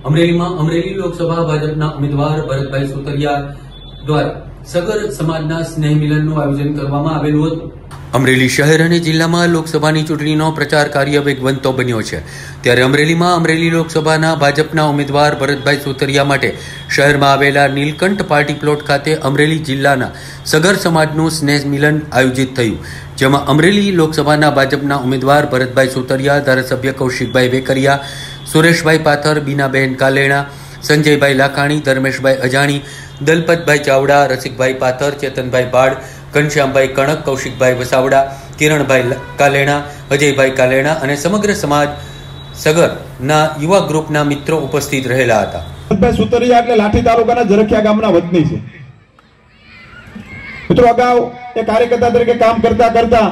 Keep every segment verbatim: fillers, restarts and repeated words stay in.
અમરેલીમાં અમરેલી લોકસભા ભાજપના ઉમેદવાર ભરતભાઈ સુતરિયા દ્વારા સગર સમાજના સ્નેહ મિલનનું આયોજન કરવામાં આવેલું હતું। અમરેલી શહેર અને જિલ્લામાં લોકસભાની ચૂંટણીનો પ્રચાર કાર્ય વેગવંતો બન્યો છે, ત્યારે અમરેલીમાં અમરેલી લોકસભાના ભાજપના ઉમેદવાર ભરતભાઈ સુતરિયા માટે શહેરમાં આવેલા નીલકંઠ પાર્ટી પ્લોટ ખાતે અમરેલી જિલ્લાના સગર સમાજનું સ્નેહ મિલન આયોજિત થયું, જેમાં અમરેલી લોકસભાના ભાજપના ઉમેદવાર ભરતભાઈ સુતરિયા, ધારાસભ્ય કૌશિકભાઈ વેકરિયા, સુરેશભાઈ પાથર, બીનાબેન કાલેણા, સંજયભાઈ લાખાણી, ધર્મેશભાઈ અજાણી, દલપતભાઈ ચાવડા, રસિકભાઈ પાથર, ચેતનભાઈ બાળ, ઘનશ્યામભાઈ કણક, કૌશિકભાઈ વસાવડા, કિરણભાઈ કાલેણા, અજયભાઈ કાલેણા અને સમગ્ર સમાજ સગરના યુવા ગ્રુપના મિત્રો ઉપસ્થિત રહેલા હતા। ભરતભાઈ સુતરિયા એટલે લાઠી તાલુકાના જરખિયા ગામના વતની છે। મિત્રો, અગાઉ એ કાર્યકર્તા તરીકે કામ કરતા કરતા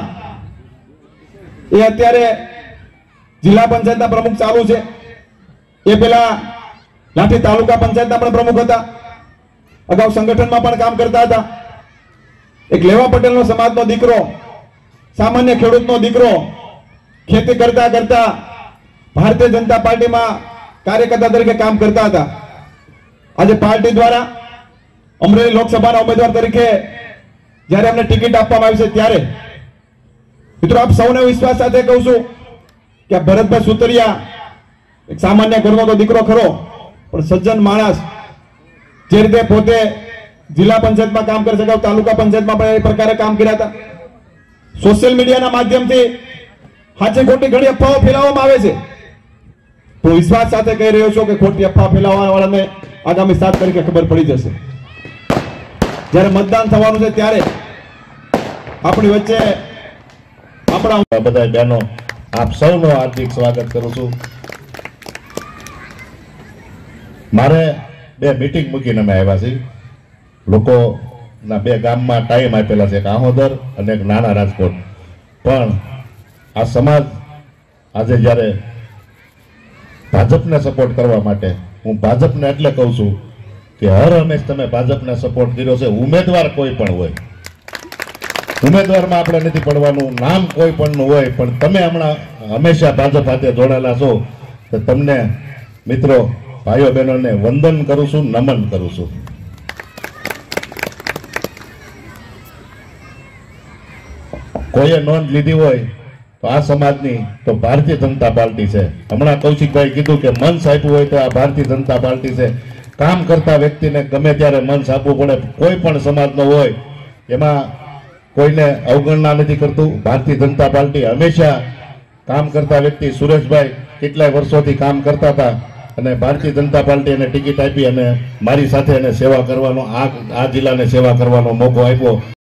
એ અત્યારે જિલ્લા પંચાયતના પ્રમુખ ચાલુ છે। એ પેલા લાઠી તાલુકા પંચાયતના પણ પ્રમુખ હતા, અગાઉ સંગઠનમાં પણ કામ કરતા હતા। એક લેવા પટેલનો સમાજનો દીકરો, સામાન્ય ખેડૂતનો દીકરો, ખેતી કરતા કરતા ભારતીય જનતા પાર્ટીમાં કાર્યકર્તા તરીકે કામ કરતા હતા। આજે પાર્ટી દ્વારા અમરેલી લોકસભાના ઉમેદવાર તરીકે જ્યારે અમને ટિકિટ આપવામાં આવી છે, ત્યારે મિત્રો આપ સૌને વિશ્વાસ સાથે કહું છું કે ભરતભાઈ સુતરિયા એક સામાન્ય ઘરનો તો દીકરો ખરો, પણ સજ્જન માણસ, જે રીતે પોતે જિલ્લા પંચાયતમાં કામ કરી શકાય, તાલુકા પંચાયતમાં પણ એ પ્રકારે કામ કર્યા હતા। સોશિયલ મીડિયાના માધ્યમથી સાચી ખોટી ઘણી અફવાઓ ફેલાવવામાં આવે છે, હું વિશ્વાસ સાથે કહી રહ્યો છું કે ખોટી અફવા ફેલાવવા વાળાને આગામી સાત તારીખે ખબર પડી જશે। જ્યારે મતદાન થવાનું છે ત્યારે આપણી વચ્ચે આપણા બધા બહેનો, આપ સૌનો હાર્દિક સ્વાગત કરું છું। મારે બે મીટિંગ મૂકીને અમે આવ્યા છીએ। લોકોના બે ગામમાં ટાઈમ આપેલા છે, એક આહોદર અને એક નાના રાજકોટ, પણ આ સમાજ આજે જ્યારે ભાજપને સપોર્ટ કરવા માટે, હું ભાજપને એટલે કહું છું કે હર હંમેશ તમે ભાજપને સપોર્ટ કર્યો છે, ઉમેદવાર કોઈ પણ હોય, ઉમેદવારમાં આપણે નથી પડવાનું, નામ કોઈ પણ હોય, પણ તમે હમણાં હંમેશા ભાજપ સાથે જોડાયેલા છો, તો તમને મિત્રો, ભાઈઓ બહેનોને વંદન કરું છું, નમન કરું છું। કોઈએ નોંધ લીધી હોય તો આ સમાજની તો ભારતીય જનતા પાર્ટી છે। હમણાં કૌશિકભાઈ કીધું કે મંચ આપ્યું હોય તો આ ભારતીય જનતા પાર્ટી છે। કામ કરતા વ્યક્તિને ગમે ત્યારે મંચ આપવું પડે, કોઈ પણ સમાજનો હોય, એમાં કોઈને અવગણના નથી કરતું। ભારતીય જનતા પાર્ટી હંમેશા કામ કરતા વ્યક્તિ, સુરેશભાઈ કેટલાય વર્ષોથી કામ કરતા હતા અને ભારતીય જનતા પાર્ટી એને ટિકિટ આપી અને મારી સાથે એને સેવા કરવાનો, આ આ જિલ્લાને સેવા કરવાનો મોકો આપ્યો।